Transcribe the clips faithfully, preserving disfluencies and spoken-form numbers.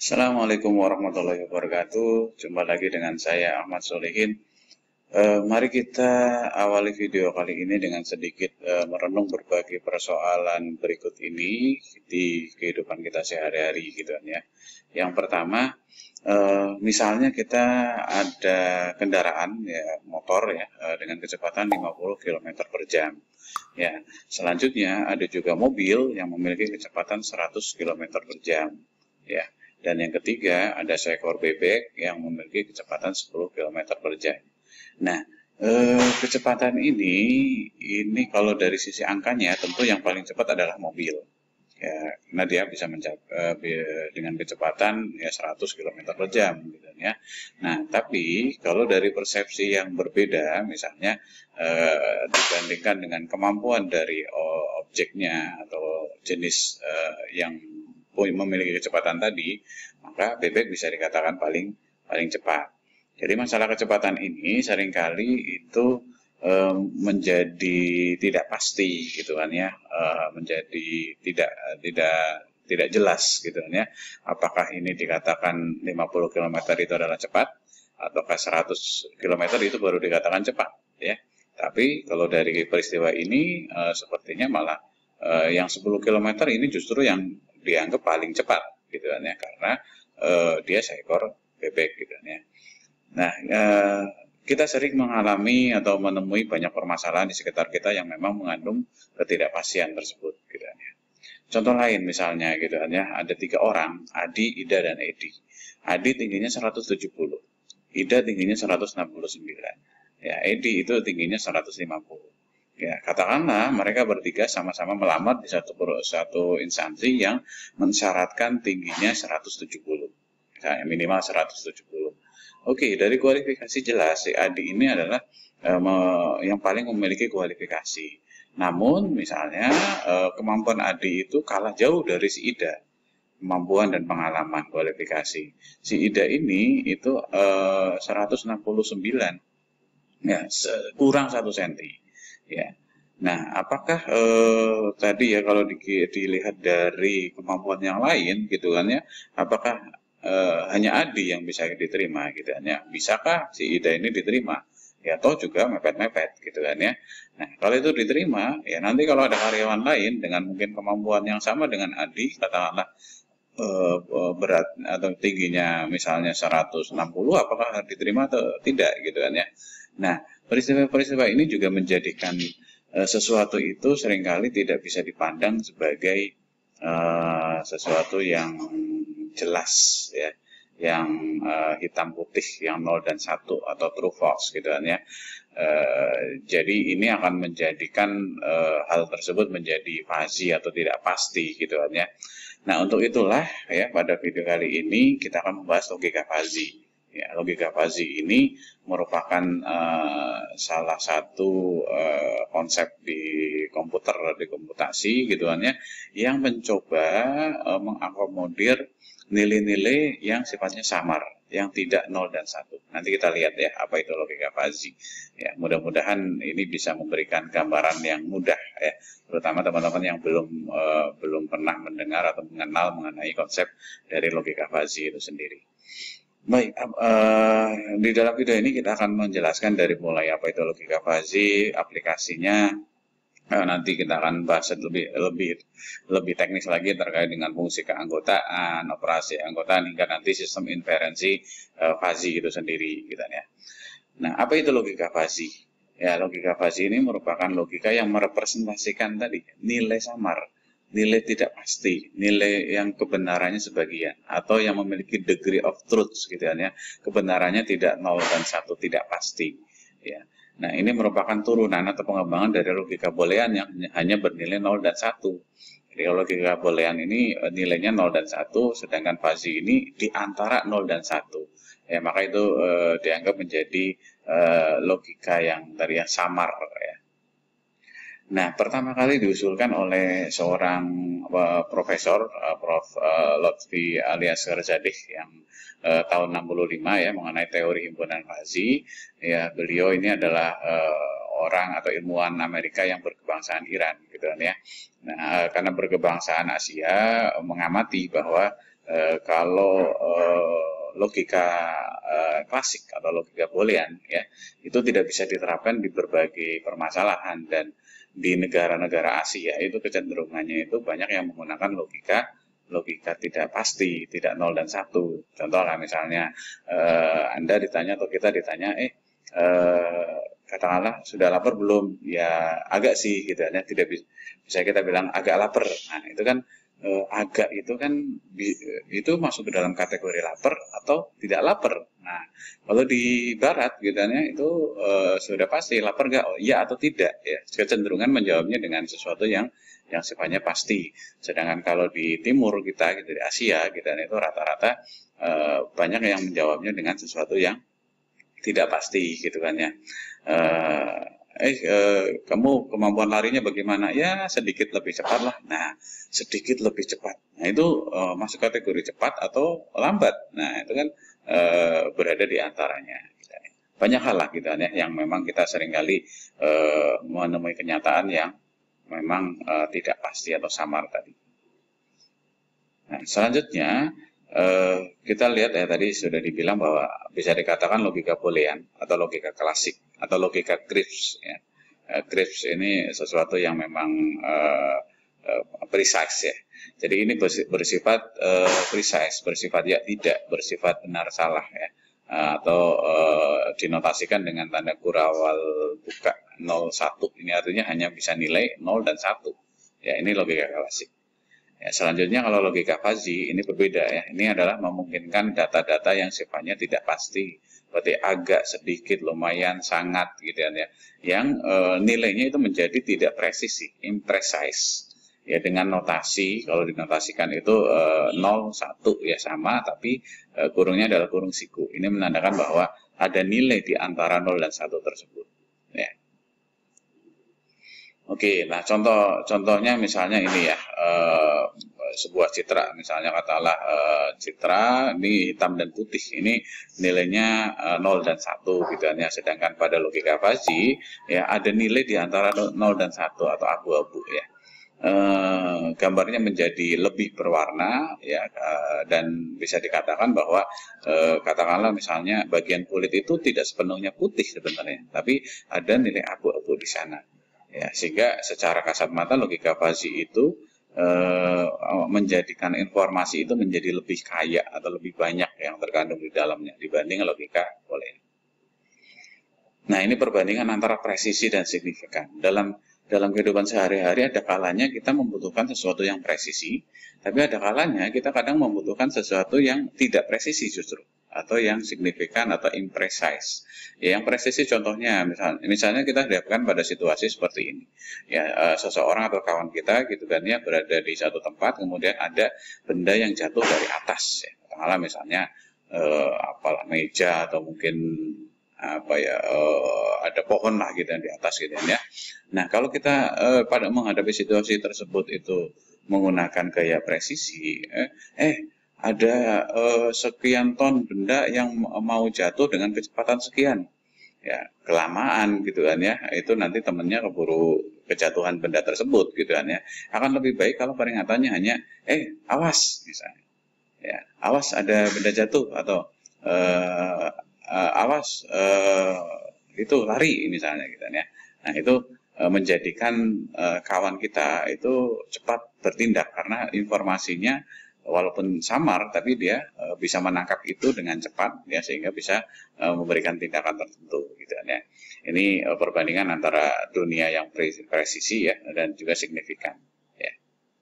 Assalamualaikum warahmatullahi wabarakatuh. Jumpa lagi dengan saya Ahmad Solehin. E, mari kita awali video kali ini dengan sedikit e, merenung berbagai persoalan berikut ini di kehidupan kita sehari-hari gitu kan ya. Yang pertama, e, misalnya kita ada kendaraan ya motor ya e, dengan kecepatan lima puluh kilometer per jam. Ya, selanjutnya ada juga mobil yang memiliki kecepatan seratus kilometer per jam. Ya. Dan yang ketiga, ada seekor bebek yang memiliki kecepatan sepuluh kilometer per jam. Nah, eh, kecepatan ini, ini kalau dari sisi angkanya, tentu yang paling cepat adalah mobil. Ya, karena dia bisa mencapai eh, dengan kecepatan ya seratus kilometer per jam, gitu ya. Nah, tapi kalau dari persepsi yang berbeda, misalnya eh, dibandingkan dengan kemampuan dari oh, objeknya atau jenis eh, yang memiliki kecepatan tadi, maka bebek bisa dikatakan paling paling cepat. Jadi masalah kecepatan ini seringkali itu e, menjadi tidak pasti gitu kan ya, e, menjadi tidak tidak tidak jelas gitu kan ya. Apakah ini dikatakan lima puluh kilometer itu adalah cepat ataukah seratus kilometer itu baru dikatakan cepat ya. Tapi kalau dari peristiwa ini e, sepertinya malah e, yang sepuluh kilometer ini justru yang dianggap paling cepat gitu kan ya, karena uh, dia seekor bebek gitu kan ya. Nah, uh, kita sering mengalami atau menemui banyak permasalahan di sekitar kita yang memang mengandung ketidakpastian tersebut gitu kan ya. Contoh lain misalnya gitu kan ya, ada tiga orang, Adi, Ida, dan Edi. Adi tingginya seratus tujuh puluh, Ida tingginya seratus enam puluh sembilan, ya Edi itu tingginya seratus lima puluh. Ya, katakanlah mereka bertiga sama-sama melamar di satu satu instansi yang mensyaratkan tingginya seratus tujuh puluh, misalnya minimal seratus tujuh puluh. Oke, dari kualifikasi jelas si Adi ini adalah eh, me, yang paling memiliki kualifikasi. Namun, misalnya eh, kemampuan Adi itu kalah jauh dari si Ida, kemampuan dan pengalaman kualifikasi. Si Ida ini itu eh, seratus enam puluh sembilan, ya kurang satu senti. Ya, nah apakah eh, tadi ya kalau di, dilihat dari kemampuan yang lain gitu kan ya, apakah eh, hanya Adi yang bisa diterima gitu kan ya? Bisakah si Ida ini diterima? Ya toh juga mepet-mepet gitu kan ya. Nah kalau itu diterima, ya nanti kalau ada karyawan lain dengan mungkin kemampuan yang sama dengan Adi, katakanlah eh, berat atau tingginya misalnya seratus enam puluh, apakah diterima atau tidak gitu kan ya? Nah, peristiwa-peristiwa ini juga menjadikan uh, sesuatu itu seringkali tidak bisa dipandang sebagai uh, sesuatu yang jelas ya, yang uh, hitam putih, yang nol dan satu atau true false gitu kan ya. Uh, jadi ini akan menjadikan uh, hal tersebut menjadi fuzzy atau tidak pasti gitu kan ya. Nah, untuk itulah ya pada video kali ini kita akan membahas logika fuzzy. Ya, logika fuzzy ini merupakan uh, salah satu uh, konsep di komputer, di komputasi gitu kan ya, yang mencoba uh, mengakomodir nilai-nilai yang sifatnya samar, yang tidak nol dan satu. Nanti kita lihat ya apa itu logika fuzzy. Ya, mudah-mudahan ini bisa memberikan gambaran yang mudah ya, terutama teman-teman yang belum uh, belum pernah mendengar atau mengenal mengenai konsep dari logika fuzzy itu sendiri. Baik, uh, di dalam video ini kita akan menjelaskan dari mulai apa itu logika fuzzy, aplikasinya, uh, nanti kita akan bahas lebih lebih lebih teknis lagi terkait dengan fungsi keanggotaan, operasi anggotaan, hingga nanti sistem inferensi uh, fuzzy itu sendiri, gitu ya. Nah, apa itu logika fuzzy? Ya, logika fuzzy ini merupakan logika yang merepresentasikan tadi nilai samar, nilai tidak pasti, nilai yang kebenarannya sebagian, atau yang memiliki degree of truth gitu ya, kebenarannya tidak nol dan satu, tidak pasti. Ya. Nah, ini merupakan turunan atau pengembangan dari logika boolean yang hanya bernilai nol dan satu. Jadi logika boolean ini nilainya nol dan satu, sedangkan fuzzy ini di antara nol dan satu. Ya, maka itu eh, dianggap menjadi eh, logika yang dari yang samar ya. Nah, pertama kali diusulkan oleh seorang uh, profesor, uh, Prof Uh, Lotfi alias Kharzadeh yang uh, tahun enam puluh lima ya, mengenai teori himpunan fuzzy. Ya, beliau ini adalah uh, orang atau ilmuwan Amerika yang berkebangsaan Iran gitu kan ya. Nah, uh, karena berkebangsaan Asia, uh, mengamati bahwa eh, kalau eh, logika eh, klasik atau logika boolean ya itu tidak bisa diterapkan di berbagai permasalahan, dan di negara-negara Asia itu kecenderungannya itu banyak yang menggunakan logika logika tidak pasti, tidak nol dan satu. Contoh lah misalnya eh, Anda ditanya atau kita ditanya, eh, eh katakanlah sudah lapar belum? Ya agak sih gitu ya. Tidak bisa, bisa kita bilang agak lapar. Nah, itu kan eh, agak itu kan itu masuk ke dalam kategori lapar atau tidak lapar. Nah, kalau di barat gitu ya itu eh, sudah pasti lapar nggak? Oh, iya atau tidak ya. Kecenderungan menjawabnya dengan sesuatu yang yang sifatnya pasti. Sedangkan kalau di timur kita gitu di Asia gitu itu rata-rata eh, banyak yang menjawabnya dengan sesuatu yang tidak pasti gitu kan ya. Eh, eh, eh kamu kemampuan larinya bagaimana? Ya sedikit lebih cepat lah. Nah, sedikit lebih cepat. Nah, itu eh, masuk kategori cepat atau lambat. Nah, itu kan eh, berada di antaranya. Banyak hal lah gitu kan ya yang memang kita seringkali eh, menemui kenyataan yang memang uh, tidak pasti atau samar tadi. Nah, selanjutnya uh, kita lihat ya tadi sudah dibilang bahwa bisa dikatakan logika boolean atau logika klasik atau logika Kripke. Ya. Uh, Kripke ini sesuatu yang memang uh, uh, precise ya. Jadi ini bersifat uh, precise, bersifat ya tidak, bersifat benar salah ya. Uh, atau uh, dinotasikan dengan tanda kurawal buka nol satu, ini artinya hanya bisa nilai nol dan satu ya, ini logika klasik ya. Selanjutnya kalau logika fuzzy ini berbeda ya, ini adalah memungkinkan data-data yang sifatnya tidak pasti, berarti agak, sedikit, lumayan, sangat gitu ya, yang uh, nilainya itu menjadi tidak presisi, imprecise ya, dengan notasi kalau dinotasikan itu e, nol, satu ya sama, tapi e, kurungnya adalah kurung siku. Ini menandakan bahwa ada nilai di antara nol dan satu tersebut ya. Oke, nah contoh contohnya misalnya ini ya, e, sebuah citra misalnya katakanlah e, citra ini hitam dan putih, ini nilainya e, nol dan satu gitu ya. Sedangkan pada logika fuzzy ya ada nilai di antara nol dan satu atau abu-abu ya. Uh, gambarnya menjadi lebih berwarna ya, uh, dan bisa dikatakan bahwa uh, katakanlah misalnya bagian kulit itu tidak sepenuhnya putih sebenarnya, tapi ada nilai abu-abu di sana ya, sehingga secara kasat mata logika fuzzy itu uh, menjadikan informasi itu menjadi lebih kaya atau lebih banyak yang terkandung di dalamnya dibanding logika boolean. Nah, ini perbandingan antara presisi dan signifikan. Dalam dalam kehidupan sehari-hari ada kalanya kita membutuhkan sesuatu yang presisi, tapi ada kalanya kita kadang membutuhkan sesuatu yang tidak presisi justru, atau yang signifikan atau imprecise. Ya, yang presisi contohnya misalnya, misalnya kita hadapkan pada situasi seperti ini. Ya, seseorang atau kawan kita gitu kan ya berada di satu tempat, kemudian ada benda yang jatuh dari atas ya. Katakanlah misalnya eh, apalah meja atau mungkin apa ya uh, ada pohon lah gitu di atas gitu ya. Nah, kalau kita uh, pada menghadapi situasi tersebut itu menggunakan gaya presisi, eh, eh ada uh, sekian ton benda yang mau jatuh dengan kecepatan sekian, ya kelamaan gitu kan ya, itu nanti temennya keburu kejatuhan benda tersebut gitu kan ya. Akan lebih baik kalau peringatannya hanya eh awas misalnya, ya awas ada benda jatuh atau uh, Uh, awas uh, itu lari misalnya gitu ya. Nah, itu uh, menjadikan uh, kawan kita itu cepat bertindak karena informasinya walaupun samar tapi dia uh, bisa menangkap itu dengan cepat ya, sehingga bisa uh, memberikan tindakan tertentu gitu ya. Ini uh, perbandingan antara dunia yang presisi ya dan juga signifikan ya.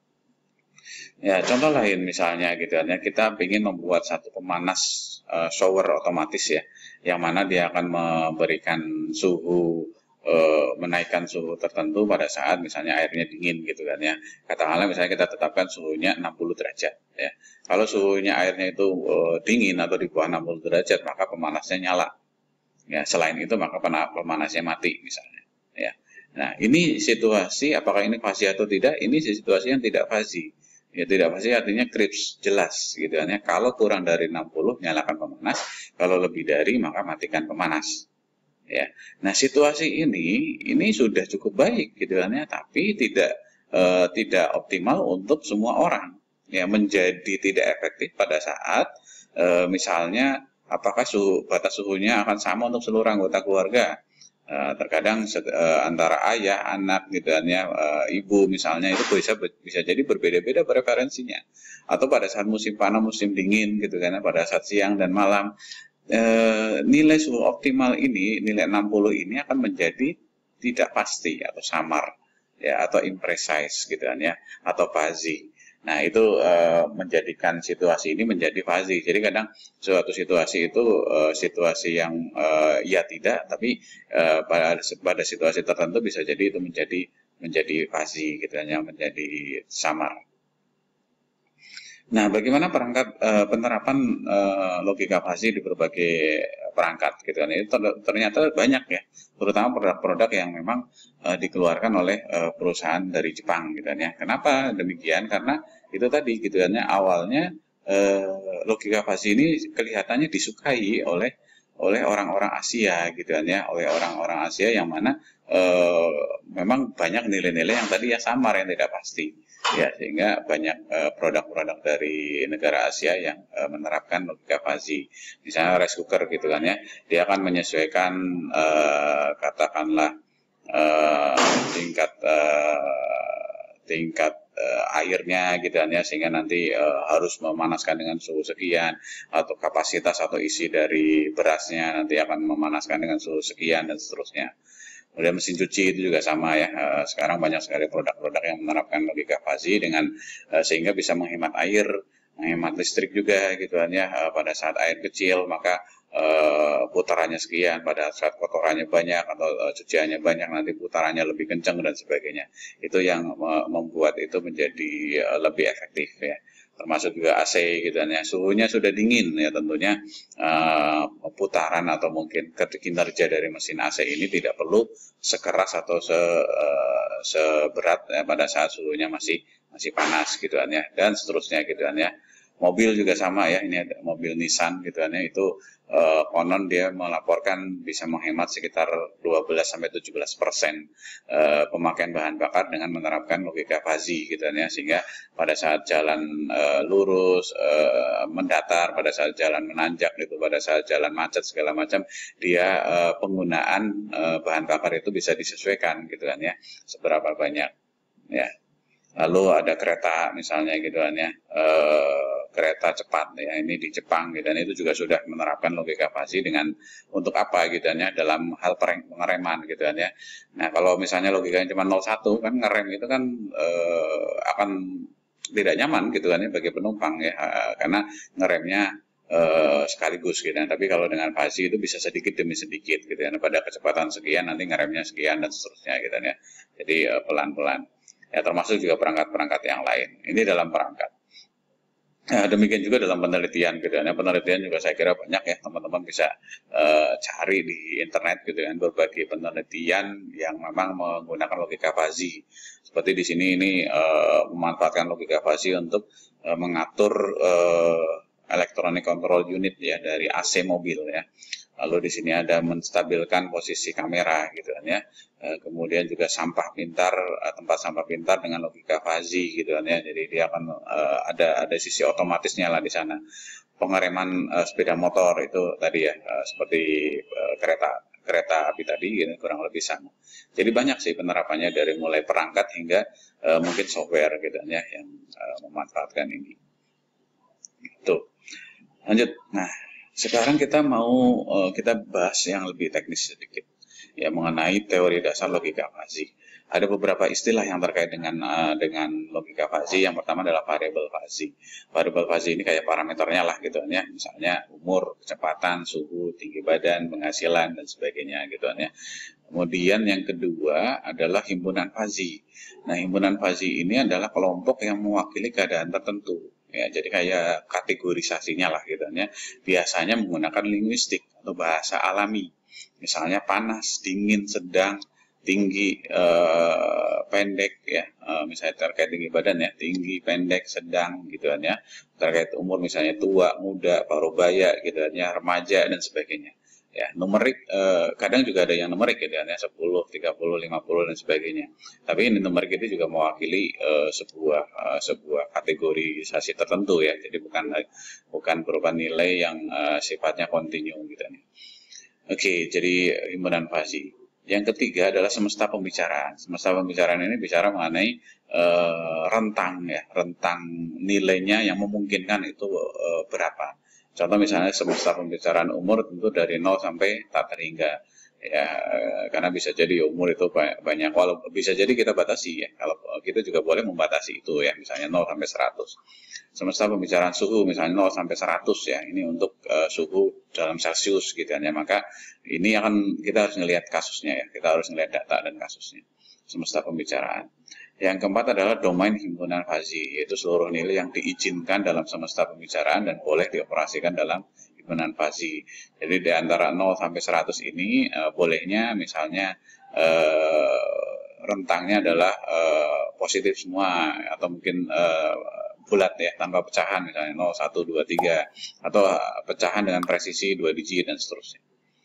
Ya, contoh lain misalnya gitu ya, kita ingin membuat satu pemanas uh, shower otomatis ya, yang mana dia akan memberikan suhu, e, menaikkan suhu tertentu pada saat misalnya airnya dingin gitu kan ya. Katakanlah misalnya kita tetapkan suhunya enam puluh derajat ya. Kalau suhunya airnya itu e, dingin atau di bawah enam puluh derajat, maka pemanasnya nyala. Ya, selain itu maka pemanasnya mati misalnya ya. Nah, ini situasi apakah ini fuzzy atau tidak? Ini situasi yang tidak fuzzy. Ya, tidak pasti artinya Kripke jelas gitu kan ya. Kalau kurang dari enam puluh nyalakan pemanas, kalau lebih dari maka matikan pemanas. Ya. Nah, situasi ini ini sudah cukup baik gitu kan ya, tapi tidak e, tidak optimal untuk semua orang. ya menjadi tidak efektif pada saat e, misalnya apakah suhu batas suhunya akan sama untuk seluruh anggota keluarga. E, terkadang e, antara ayah, anak gitu kan ya, e, ibu misalnya itu bisa bisa jadi berbeda-beda preferensinya. Atau pada saat musim panas, musim dingin gitu kan ya, pada saat siang dan malam e, nilai suhu optimal ini, nilai enam puluh ini akan menjadi tidak pasti atau samar ya, atau imprecise gitu kan ya, atau fuzzy. Nah, itu uh, menjadikan situasi ini menjadi fuzzy. Jadi kadang suatu situasi itu uh, situasi yang uh, ya tidak, tapi uh, pada pada situasi tertentu bisa jadi itu menjadi menjadi fuzzy gitu kan ya, menjadi samar. Nah, bagaimana perangkat uh, penerapan uh, logika fuzzy di berbagai perangkat gitu kan? Itu ternyata banyak ya, terutama produk-produk yang memang uh, dikeluarkan oleh uh, perusahaan dari Jepang gitu kan ya. Kenapa demikian? Karena itu tadi gitu kan ya, awalnya uh, logika fuzzy ini kelihatannya disukai oleh oleh orang-orang Asia gitu kan ya, oleh orang-orang Asia yang mana uh, memang banyak nilai-nilai yang tadi ya samar, yang tidak pasti. Ya, sehingga banyak produk-produk uh, dari negara Asia yang uh, menerapkan logika fuzzy. Misalnya rice cooker gitu kan ya, dia akan menyesuaikan uh, katakanlah uh, tingkat uh, tingkat uh, airnya gitu kan ya, sehingga nanti uh, harus memanaskan dengan suhu sekian, atau kapasitas atau isi dari berasnya nanti akan memanaskan dengan suhu sekian dan seterusnya. Kemudian mesin cuci itu juga sama ya. Sekarang banyak sekali produk-produk yang menerapkan logika fuzzy dengan sehingga bisa menghemat air, menghemat listrik juga gitu kan ya. Pada saat air kecil maka putarannya sekian, pada saat kotorannya banyak atau cuciannya banyak nanti putarannya lebih kencang dan sebagainya. Itu yang membuat itu menjadi lebih efektif ya. Termasuk juga A C gitu ya, suhunya sudah dingin ya, tentunya uh, putaran atau mungkin kinerja dari mesin A C ini tidak perlu sekeras atau se, uh, seberat ya, pada saat suhunya masih masih panas gitu kan ya, dan seterusnya gitu kan ya. Mobil juga sama ya, ini ada mobil Nissan gitu kan ya, itu uh, konon dia melaporkan bisa menghemat sekitar dua belas sampai tujuh belas persen uh, pemakaian bahan bakar dengan menerapkan logika fuzzy gitu kan ya, sehingga pada saat jalan uh, lurus, uh, mendatar, pada saat jalan menanjak gitu, pada saat jalan macet segala macam, dia uh, penggunaan uh, bahan bakar itu bisa disesuaikan gitu kan ya, seberapa banyak ya. Lalu ada kereta misalnya gitu kan ya, e, kereta cepat ya, ini di Jepang gitu, dan itu juga sudah menerapkan logika fuzzy dengan untuk apa gitu kan ya, dalam hal pengereman gitu kan ya. Nah, kalau misalnya logikanya cuma nol satu kan, ngerem itu kan e, akan tidak nyaman gitu kan ya bagi penumpang ya, karena ngeremnya e, sekaligus gitu kan. Tapi kalau dengan fuzzy itu bisa sedikit demi sedikit gitu kan, pada kecepatan sekian nanti ngeremnya sekian dan seterusnya gitu kan ya. Jadi e, pelan-pelan. Ya, termasuk juga perangkat-perangkat yang lain. Ini dalam perangkat. Nah, demikian juga dalam penelitian gitu ya. Penelitian juga saya kira banyak ya, teman-teman bisa uh, cari di internet gitu kan, berbagai penelitian yang memang menggunakan logika fuzzy. Seperti di sini ini uh, memanfaatkan logika fuzzy untuk uh, mengatur uh, electronic control unit ya dari A C mobil ya. Lalu di sini ada menstabilkan posisi kamera gitu kan ya. E, kemudian juga sampah pintar, tempat sampah pintar dengan logika fuzzy gitu kan ya. Jadi dia akan e, ada ada sisi otomatisnya lah di sana. Pengereman e, sepeda motor itu tadi ya, e, seperti e, kereta kereta api tadi gitu, kurang lebih sama. Jadi banyak sih penerapannya dari mulai perangkat hingga e, mungkin software gitu kan ya yang e, memanfaatkan ini. Itu. Lanjut. Nah, sekarang kita mau uh, kita bahas yang lebih teknis sedikit ya, mengenai teori dasar logika fuzzy. Ada beberapa istilah yang terkait dengan uh, dengan logika fuzzy. Yang pertama adalah variable fuzzy. Variable fuzzy ini kayak parameternya lah gitu kan ya. Misalnya umur, kecepatan, suhu, tinggi badan, penghasilan dan sebagainya gitu kan ya. Kemudian yang kedua adalah himpunan fuzzy. Nah, himpunan fuzzy ini adalah kelompok yang mewakili keadaan tertentu. Ya, jadi kayak kategorisasinya lah gitu ya. Biasanya menggunakan linguistik atau bahasa alami. Misalnya panas, dingin, sedang, tinggi, eh, pendek ya. Eh, misalnya terkait tinggi badan ya, tinggi, pendek, sedang gitu kan ya. Terkait umur misalnya tua, muda, parubaya gitu kan ya, remaja dan sebagainya. Ya, numerik eh, kadang juga ada yang numerik gitu ya, sepuluh, tiga puluh, lima puluh dan sebagainya. Tapi ini numerik itu juga mewakili eh, sebuah eh, sebuah kategorisasi tertentu ya. Jadi bukan bukan berupa nilai yang eh, sifatnya kontinu gitu nih. Oke, jadi himpunan fasi. Yang ketiga adalah semesta pembicaraan. Semesta pembicaraan ini bicara mengenai eh, rentang ya, rentang nilainya yang memungkinkan itu eh, berapa. Contoh misalnya semesta pembicaraan umur tentu dari nol sampai tak terhingga. Ya, karena bisa jadi umur itu banyak, walau bisa jadi kita batasi ya. Kalau kita juga boleh membatasi itu ya, misalnya nol sampai seratus. Semesta pembicaraan suhu misalnya nol sampai seratus ya. Ini untuk uh, suhu dalam Celcius gitu ya. Maka ini akan kita harus melihat kasusnya ya. Kita harus melihat data dan kasusnya. Semesta pembicaraan. Yang keempat adalah domain himpunan fasi, yaitu seluruh nilai yang diizinkan dalam semesta pembicaraan dan boleh dioperasikan dalam himpunan fasi. Jadi di antara nol sampai seratus ini uh, bolehnya misalnya uh, rentangnya adalah uh, positif semua atau mungkin uh, bulat ya, tanpa pecahan misalnya nol, satu, dua, tiga atau uh, pecahan dengan presisi dua digit dan seterusnya.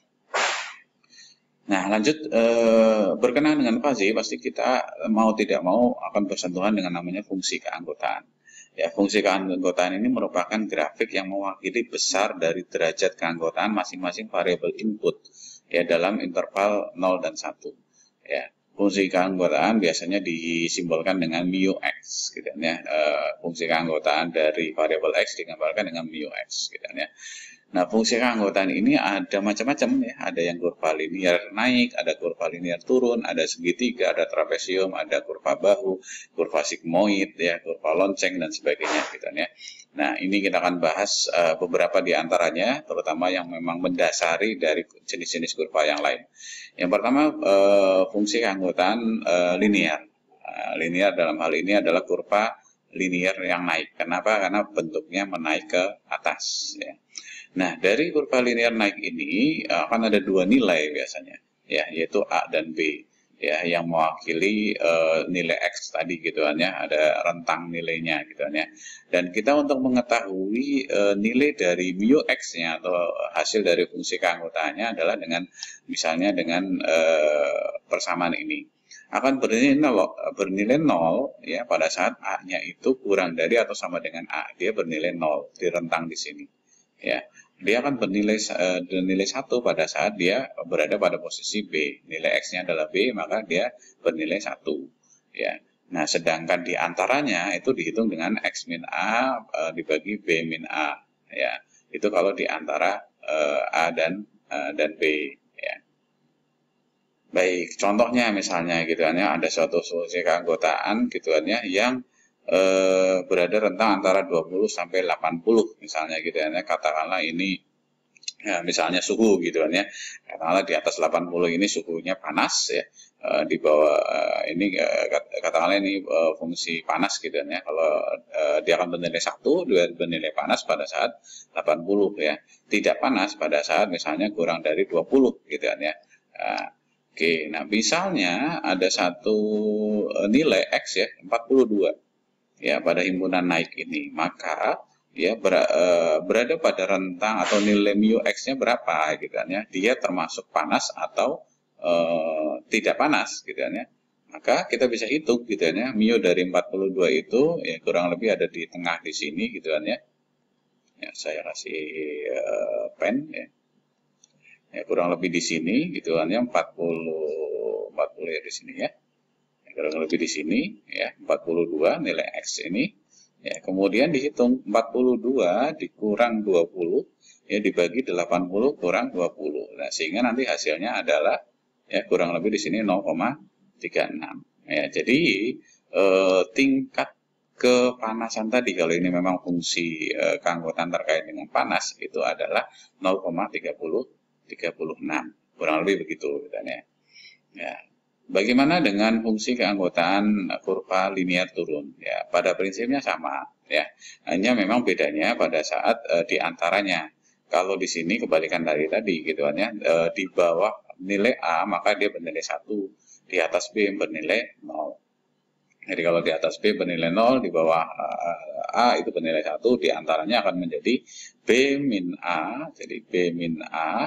Nah, lanjut eh, berkenaan dengan fasi, pasti kita mau tidak mau akan bersentuhan dengan namanya fungsi keanggotaan. Ya, fungsi keanggotaan ini merupakan grafik yang mewakili besar dari derajat keanggotaan masing-masing variabel input ya dalam interval nol dan satu. Ya, fungsi keanggotaan biasanya disimbolkan dengan mu x gitu ya. Eh, fungsi keanggotaan dari variabel x digambarkan dengan mu x gitu ya. Nah, fungsi keanggotaan ini ada macam-macam ya. Ada yang kurva linear naik, ada kurva linear turun, ada segitiga, ada trapesium, ada kurva bahu, kurva sigmoid, ya, kurva lonceng dan sebagainya gitu ya. Nah, ini kita akan bahas uh, beberapa di antaranya, terutama yang memang mendasari dari jenis-jenis kurva yang lain. Yang pertama, uh, fungsi keanggotaan uh, linear. Uh, linear dalam hal ini adalah kurva linear yang naik. Kenapa? Karena bentuknya menaik ke atas ya. Nah, dari kurva linear naik ini akan ada dua nilai biasanya, ya, yaitu A dan B, ya, yang mewakili uh, nilai X tadi gitu kan ya, ada rentang nilainya gitu kan ya. Dan kita untuk mengetahui uh, nilai dari mu X-nya atau hasil dari fungsi keanggotaannya adalah dengan misalnya dengan uh, persamaan ini. Akan bernilai nol, bernilai nol ya pada saat A-nya itu kurang dari atau sama dengan A, dia bernilai nol di rentang di sini. Ya, dia akan bernilai uh, bernilai satu pada saat dia berada pada posisi B. Nilai X-nya adalah B, maka dia bernilai satu. Ya. Nah, sedangkan di antaranya itu dihitung dengan X min A uh, dibagi B min A. Ya. Itu kalau di antara uh, A dan uh, dan B. Ya. Baik, contohnya misalnya gitu kan ya, ada suatu fungsi keanggotaan gitu kan ya yang Eh, berada rentang antara dua puluh sampai delapan puluh misalnya gitu ya, katakanlah ini ya, misalnya suhu gitu kan ya, katakanlah di atas delapan puluh ini suhunya panas ya, eh, di bawah eh, ini eh, katakanlah ini eh, fungsi panas gitu kan ya, kalau eh, dia akan bernilai satu, dia bernilai panas pada saat delapan puluh ya, tidak panas pada saat misalnya kurang dari dua puluh gitu kan ya. Nah, oke, nah misalnya ada satu nilai X ya, empat puluh dua. Ya, pada himpunan naik ini, maka dia ber, e, berada pada rentang atau nilai mu X-nya berapa gitu kan ya. Dia termasuk panas atau e, tidak panas gitu kan ya. Maka kita bisa hitung gitu kan ya. Mu dari empat puluh dua itu ya kurang lebih ada di tengah di sini gitu kan ya. Ya, saya kasih e, pen ya. Ya, kurang lebih di sini gitu kan ya, empat puluh empat puluh ya di sini ya. Kurang lebih di sini ya, empat puluh dua nilai X ini ya, kemudian dihitung empat puluh dua dikurang dua puluh ya, dibagi delapan puluh kurang dua puluh. Nah, sehingga nanti hasilnya adalah ya kurang lebih di sini nol koma tiga enam ya. Jadi eh, tingkat kepanasan tadi kalau ini memang fungsi eh, keanggotaan terkait dengan panas itu adalah nol koma tiga enam, kurang lebih begitu gitu ya. Ya. Bagaimana dengan fungsi keanggotaan kurva linear turun? Ya, pada prinsipnya sama, ya. Hanya memang bedanya pada saat e, di antaranya. Kalau di sini kebalikan dari tadi, gitu kan ya. E, di bawah nilai A maka dia bernilai satu, di atas B bernilai nol. Jadi kalau di atas B bernilai nol, di bawah A itu bernilai satu, di antaranya akan menjadi B min A, jadi B min A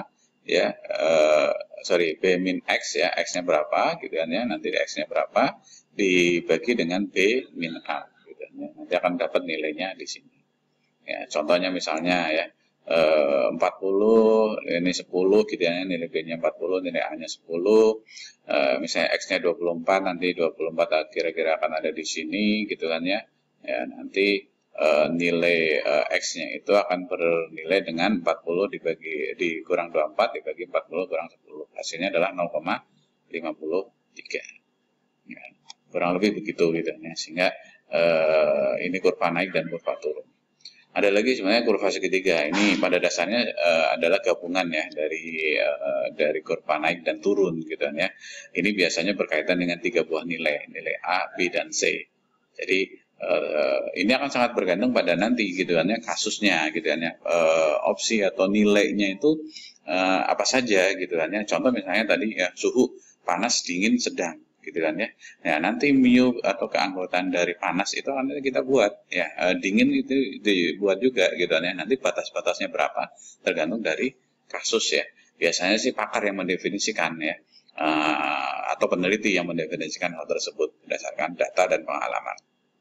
ya, uh, sorry B min X ya, X-nya berapa gitu kan ya, nanti X-nya berapa dibagi dengan B min A gitu kan ya, nanti akan dapat nilainya di sini. Ya, contohnya misalnya ya, eh, empat puluh, ini sepuluh gitu ya, nilai B-nya empat puluh, nilai A-nya sepuluh, eh, misalnya X-nya dua puluh empat, nanti dua puluh empat kira-kira akan ada di sini gitu kan ya. Ya, nanti eh, nilai eh, X-nya itu akan bernilai dengan empat puluh dibagi dikurang dua puluh empat dibagi empat puluh kurang sepuluh. Hasilnya adalah nol koma lima tiga. Ya, kurang lebih begitu gitu ya. Sehingga eh, ini kurva naik dan kurva turun. Ada lagi sebenarnya kurva segitiga. Ini pada dasarnya uh, adalah gabungan ya dari uh, dari kurva naik dan turun gitu kan ya. Ini biasanya berkaitan dengan tiga buah nilai, nilai A, B dan C. Jadi uh, ini akan sangat bergantung pada nanti gitu kan ya, kasusnya gitu kan ya. Uh, opsi atau nilainya itu uh, apa saja gitu kan ya. Contoh misalnya tadi ya, suhu panas, dingin, sedang gitu kan ya. Ya nanti mu atau keanggotaan dari panas itu akan kita buat ya, e, dingin itu dibuat juga gitu kan ya. Nanti batas-batasnya berapa tergantung dari kasus ya. Biasanya sih pakar yang mendefinisikan ya, e, atau peneliti yang mendefinisikan hal tersebut berdasarkan data dan pengalaman.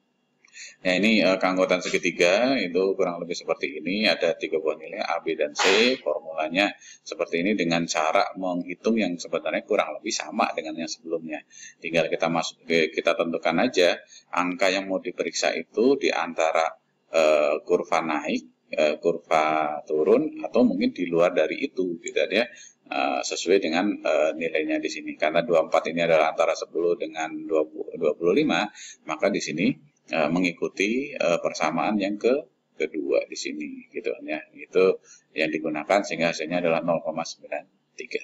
Nah ini uh, keanggotaan segitiga itu kurang lebih seperti ini, ada tiga buah nilai A, B, dan C, formulanya seperti ini dengan cara menghitung yang sebenarnya kurang lebih sama dengan yang sebelumnya. Tinggal kita masuk, kita tentukan aja angka yang mau diperiksa itu di antara uh, kurva naik, uh, kurva turun, atau mungkin di luar dari itu, gitu ya. Uh, sesuai dengan uh, nilainya di sini. Karena dua puluh empat ini adalah antara sepuluh dengan dua puluh lima, maka di sini Uh, mengikuti uh, persamaan yang ke kedua di sini gitu ya, itu yang digunakan sehingga hasilnya adalah nol koma sembilan tiga.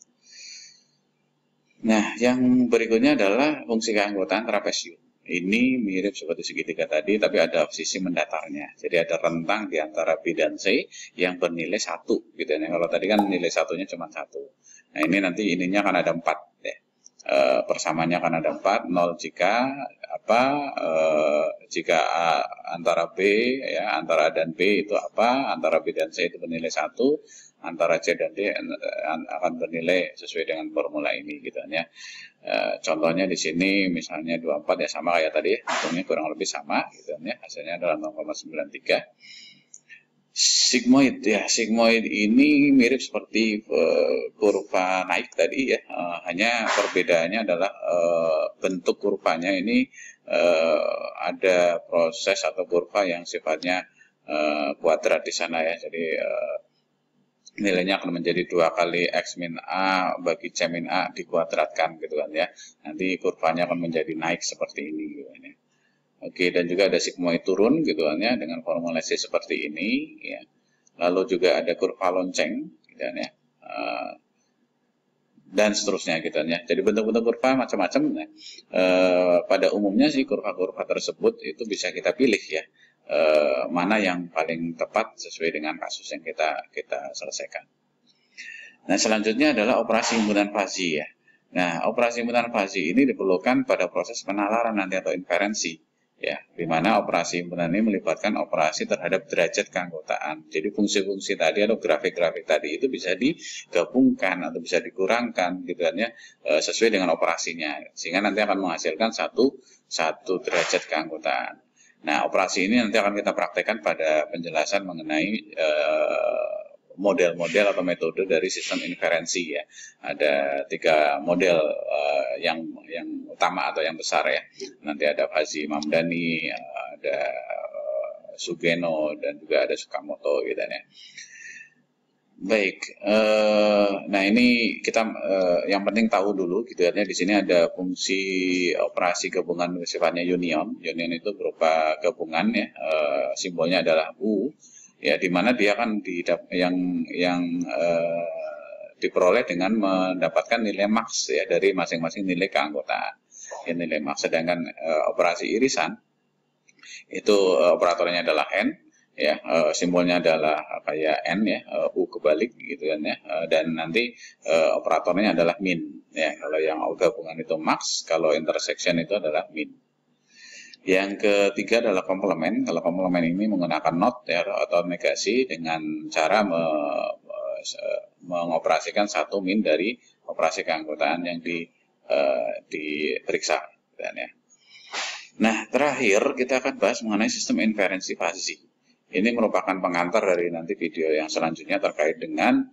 Nah yang berikutnya adalah fungsi keanggotaan trapesium. Ini mirip seperti segitiga tadi, tapi ada sisi mendatarnya. Jadi ada rentang di antara B dan C yang bernilai satu gitu ya. Kalau tadi kan nilai satunya cuma satu. Nah ini nanti ininya akan ada empat ya. E, persamaannya akan ada empat, nol jika apa e, jika A antara B ya, antara A dan B itu apa, antara B dan C itu bernilai satu, antara C dan D akan bernilai sesuai dengan formula ini gitu ya. E, contohnya di sini misalnya dua puluh empat ya, sama kayak tadi ya, hitungnya kurang lebih sama gitu ya, hasilnya adalah nol koma sembilan tiga. Sigmoid ya, sigmoid ini mirip seperti uh, kurva naik tadi ya, uh, hanya perbedaannya adalah uh, bentuk kurvanya ini uh, ada proses atau kurva yang sifatnya uh, kuadrat di sana ya, jadi uh, nilainya akan menjadi dua kali X min A bagi C min A dikuadratkan gitu kan ya, nanti kurvanya akan menjadi naik seperti ini gitu kan ya. Oke, dan juga ada sigmoid turun gitu kan ya, dengan formulasi seperti ini ya. Lalu juga ada kurva lonceng gitu kan ya. Uh, dan seterusnya gitu kan ya. Jadi bentuk-bentuk kurva macam-macam. Nah, uh, pada umumnya sih kurva-kurva tersebut itu bisa kita pilih ya. Uh, mana yang paling tepat sesuai dengan kasus yang kita kita selesaikan. Nah, selanjutnya adalah operasi himpunan fazi ya. Nah, operasi himpunan fazi ini diperlukan pada proses penalaran nanti atau inferensi. Ya, di mana operasi himpunan ini melibatkan operasi terhadap derajat keanggotaan. Jadi fungsi-fungsi tadi atau grafik-grafik tadi itu bisa digabungkan atau bisa dikurangkan gitu kan ya, sesuai dengan operasinya, sehingga nanti akan menghasilkan satu satu derajat keanggotaan. Nah, operasi ini nanti akan kita praktekkan pada penjelasan mengenai model-model atau metode dari sistem inferensi ya. Ada tiga model uh, yang yang utama atau yang besar ya. Nanti ada Fuzzy Mamdani, ada uh, Sugeno, dan juga ada Sukamoto gitu ya. Baik, uh, nah ini kita uh, yang penting tahu dulu gitu ya. Di sini ada fungsi operasi gabungan sifatnya union. Union itu berupa gabungan ya. Uh, simbolnya adalah U. Ya, di mana dia akan di, yang yang uh, diperoleh dengan mendapatkan nilai maks ya dari masing-masing nilai keanggotaan. Ya, nilai maks. Sedangkan uh, operasi irisan itu uh, operatornya adalah n, ya uh, simbolnya adalah kayak n ya, uh, u kebalik gitu kan ya, uh, dan nanti uh, operatornya adalah min. Ya, kalau yang gabungan itu maks, kalau intersection itu adalah min. Yang ketiga adalah komplement. Kalau komplement ini menggunakan not ya, atau negasi dengan cara me, mengoperasikan satu min dari operasi keanggotaan yang di, uh, diperiksa. Dan ya. Nah, terakhir kita akan bahas mengenai sistem inferensi fuzzy. Ini merupakan pengantar dari nanti video yang selanjutnya terkait dengan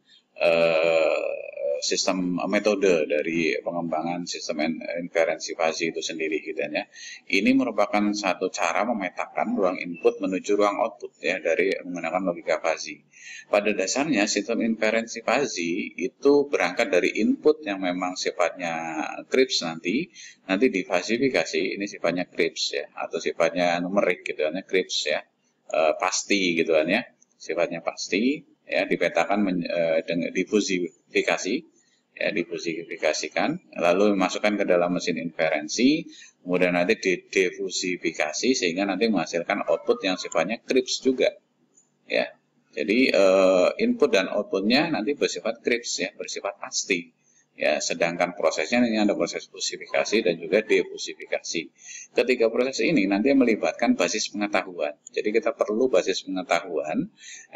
uh, sistem metode dari pengembangan sistem inferensi fuzzy itu sendiri gitu ya. Ini merupakan satu cara memetakan ruang input menuju ruang output ya dari menggunakan logika fuzzy. Pada dasarnya sistem inferensi fuzzy itu berangkat dari input yang memang sifatnya Kripps nanti nanti difuzzifikasi, ini sifatnya Kripps ya atau sifatnya numerik gitu ya, Kripps ya. E, pasti gitu kan ya. Sifatnya pasti ya dipetakan men, e, dengan difusifikasi ya difusifikasikan lalu dimasukkan ke dalam mesin inferensi, kemudian nanti didefusifikasi sehingga nanti menghasilkan output yang sifatnya Kripps juga ya. Jadi e, input dan outputnya nanti bersifat Kripps ya, bersifat pasti ya, sedangkan prosesnya ini ada proses fusifikasi dan juga defusifikasi. Ketiga proses ini nanti melibatkan basis pengetahuan. Jadi kita perlu basis pengetahuan,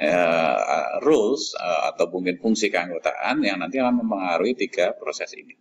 uh, rules uh, atau mungkin fungsi keanggotaan yang nanti akan mempengaruhi tiga proses ini.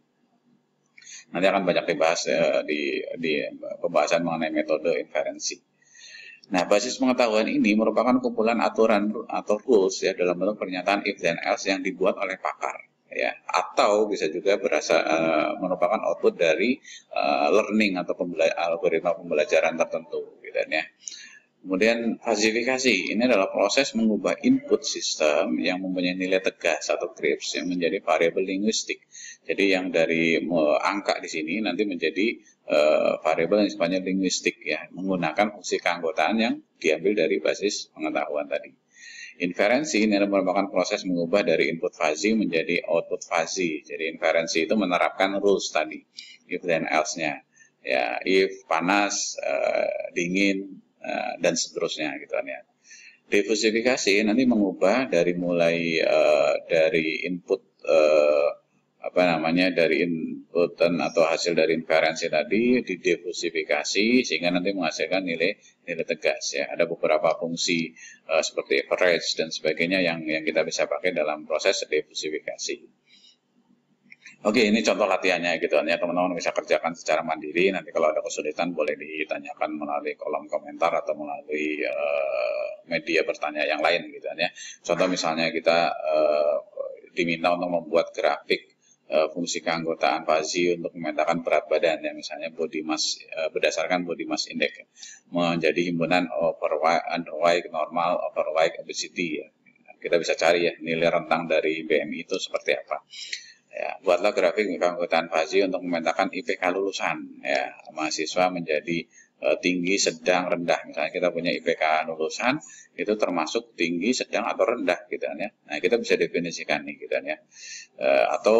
Nanti akan banyak dibahas uh, di, di pembahasan mengenai metode inferensi. Nah, basis pengetahuan ini merupakan kumpulan aturan atau rules ya dalam bentuk pernyataan if then else yang dibuat oleh pakar. Ya, atau bisa juga berasal uh, merupakan output dari uh, learning atau pembela algoritma pembelajaran tertentu gitu ya. Kemudian fuzzifikasi ini adalah proses mengubah input sistem yang mempunyai nilai tegas atau Kripps yang menjadi variabel linguistik. Jadi yang dari uh, angka di sini nanti menjadi uh, variabel yang sifatnya linguistik ya, menggunakan fungsi keanggotaan yang diambil dari basis pengetahuan tadi. Inferensi ini merupakan proses mengubah dari input fuzzy menjadi output fuzzy. Jadi inferensi itu menerapkan rules tadi, if then else-nya. Ya, if panas, uh, dingin, uh, dan seterusnya gitu kan ya. Defusifikasi nanti mengubah dari mulai uh, dari input uh, apa namanya dari input atau hasil dari inferensi tadi didefusifikasi sehingga nanti menghasilkan nilai nilai tegas ya. Ada beberapa fungsi uh, seperti average dan sebagainya yang yang kita bisa pakai dalam proses defusifikasi. Oke, ini contoh latihannya gitu ya, teman-teman bisa kerjakan secara mandiri. Nanti kalau ada kesulitan boleh ditanyakan melalui kolom komentar atau melalui uh, media bertanya yang lain gitu ya. Contoh misalnya kita uh, diminta untuk membuat grafik fungsi keanggotaan fuzzy untuk memetakan berat badan ya, misalnya body mass berdasarkan body mass index menjadi himpunan overweight, underweight, normal, overweight, obesity ya. Kita bisa cari ya nilai rentang dari B M I itu seperti apa. Ya, buatlah grafik keanggotaan fuzzy untuk memetakan I P K lulusan ya, mahasiswa menjadi uh, tinggi, sedang, rendah. Misalnya kita punya I P K lulusan itu termasuk tinggi, sedang atau rendah gitu kan ya. Nah, kita bisa definisikan nih gitu kan ya. Uh, atau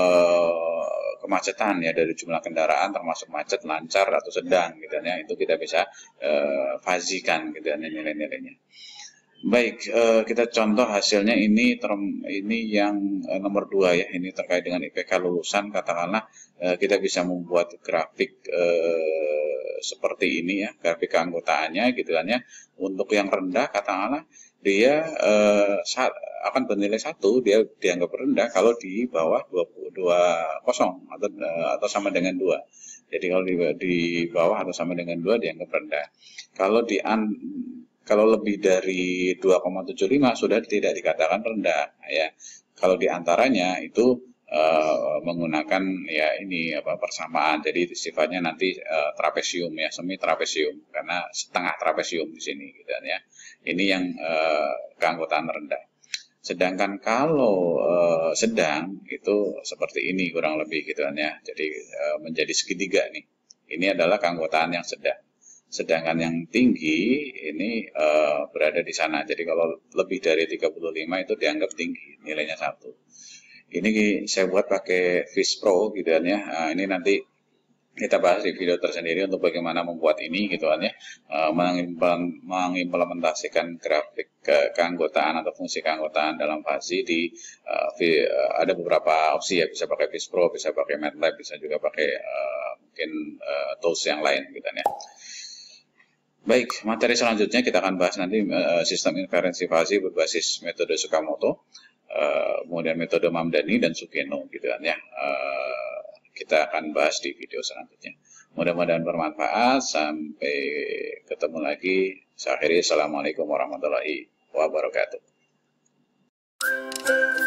uh, kemacetan ya dari jumlah kendaraan termasuk macet, lancar atau sedang gitu kan ya. Itu kita bisa uh, fuzzy-kan gitu kan nilai-nilainya. Baik, uh, kita contoh hasilnya ini term, ini yang uh, nomor dua ya, ini terkait dengan I P K lulusan. Katakanlah uh, kita bisa membuat grafik uh, seperti ini ya, grafik keanggotaannya gitu kan ya. Untuk yang rendah katakanlah dia uh, saat, akan bernilai satu, dia dianggap rendah kalau di bawah dua puluh dua kosong atau uh, atau sama dengan dua. Jadi kalau di, di bawah atau sama dengan dua dianggap rendah. Kalau di an Kalau lebih dari dua koma tujuh lima sudah tidak dikatakan rendah ya. Kalau di antaranya itu uh, menggunakan ya ini apa persamaan. Jadi sifatnya nanti uh, trapesium ya, semi trapesium karena setengah trapesium di sini gitu ya. Ini yang uh, keanggotaan rendah. Sedangkan kalau uh, sedang itu seperti ini kurang lebih gitu ya. Jadi uh, menjadi segitiga nih. Ini adalah keanggotaan yang sedang. Sedangkan yang tinggi ini uh, berada di sana. Jadi kalau lebih dari tiga puluh lima itu dianggap tinggi, nilainya satu. Ini saya buat pakai FishPro gitu kan ya. Nah, ini nanti kita bahas di video tersendiri untuk bagaimana membuat ini gitu kan ya. Uh, mengimplementasikan grafik ke keanggotaan atau fungsi keanggotaan dalam fuzzy di uh, uh, ada beberapa opsi ya. Bisa pakai FishPro, bisa pakai MATLAB, bisa juga pakai uh, mungkin uh, tools yang lain gitu kan ya. Baik, materi selanjutnya kita akan bahas nanti uh, sistem inferensi fuzzy berbasis metode Tsukamoto. uh, kemudian metode Mamdani dan Sugeno gitu kan ya. Uh, kita akan bahas di video selanjutnya. Mudah-mudahan bermanfaat. Sampai ketemu lagi. Saya akhiri, assalamualaikum warahmatullahi wabarakatuh.